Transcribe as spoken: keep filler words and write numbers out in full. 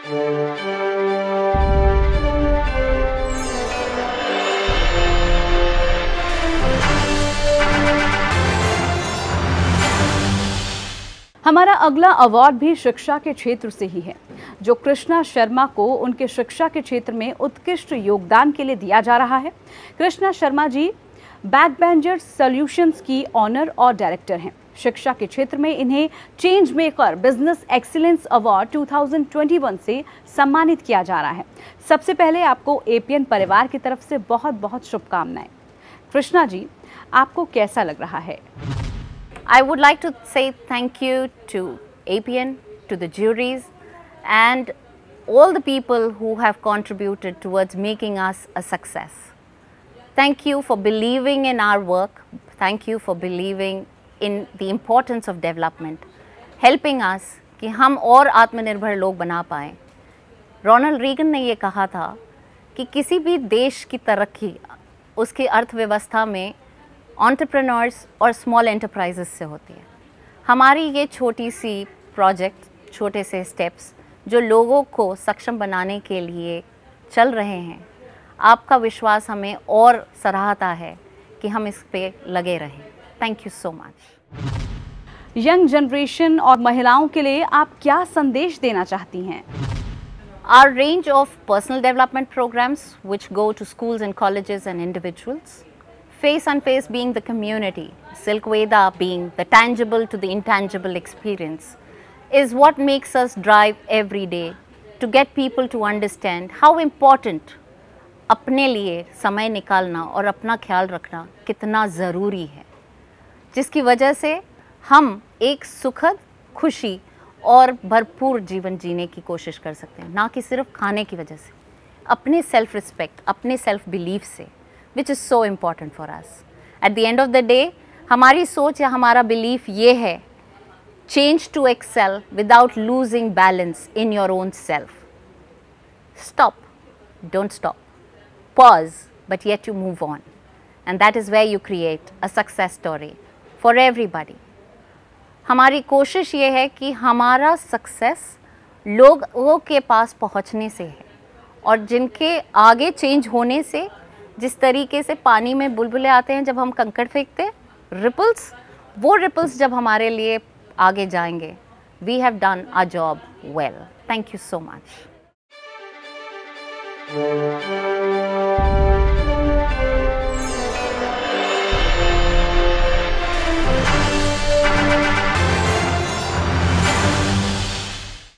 हमारा अगला अवार्ड भी शिक्षा के क्षेत्र से ही है, जो कृष्णा शर्मा को उनके शिक्षा के क्षेत्र में उत्कृष्ट योगदान के लिए दिया जा रहा है। कृष्णा शर्मा जी बैकबेंचर सॉल्यूशंस की ऑनर और डायरेक्टर हैं। शिक्षा के क्षेत्र में इन्हें change maker business excellence award दो हज़ार इक्कीस से सम्मानित किया जा रहा है। सबसे पहले आपको एपीएन परिवार की तरफ से बहुत बहुत शुभकामनाएं। कृष्णा जी, आपको कैसा लग रहा है? I would like to say thank you to A P N, to the juries and all the people who have contributed towards making us a success. Thank you for believing in our work. Thank you for believing in the importance of development, helping us कि हम और आत्मनिर्भर लोग बना पाएँ। Ronald Reagan ने ये कहा था कि किसी भी देश की तरक्की उसकी अर्थव्यवस्था में एंटरप्रेन्योर्स और स्मॉल एंटरप्राइजेस से होती है। हमारी ये छोटी सी प्रोजेक्ट, छोटे से स्टेप्स जो लोगों को सक्षम बनाने के लिए चल रहे हैं, आपका विश्वास हमें और सराहता है कि हम इस पे लगे रहें। Thank you so much. Young generation और महिलाओं के लिए आप क्या संदेश देना चाहती हैं? Our range of personal development programs which go to schools and colleges and individuals, Face and Face being the community, Silk Veda being the tangible to the intangible experience, is what makes us drive every day to get people to understand how important अपने लिए समय निकालना और अपना ख्याल रखना कितना ज़रूरी है, जिसकी वजह से हम एक सुखद, खुशी और भरपूर जीवन जीने की कोशिश कर सकते हैं, ना कि सिर्फ खाने की वजह से, अपने सेल्फ रिस्पेक्ट, अपने सेल्फ बिलीफ से, which is so important for us. At the end of the day हमारी सोच या हमारा बिलीफ ये है, change to excel without losing balance in your own self. Stop, don't stop, pause, but yet you move on, and that is where you create a success story for everybody. हमारी कोशिश ये है कि हमारा success लोगों के पास पहुंचने से है, और जिनके आगे चेंज होने से, जिस तरीके से पानी में बुलबुले आते हैं जब हम कंकड़ फेंकते हैं, रिपल्स, वो रिपल्स जब हमारे लिए आगे जाएंगे, we have done our job well. Thank you so much.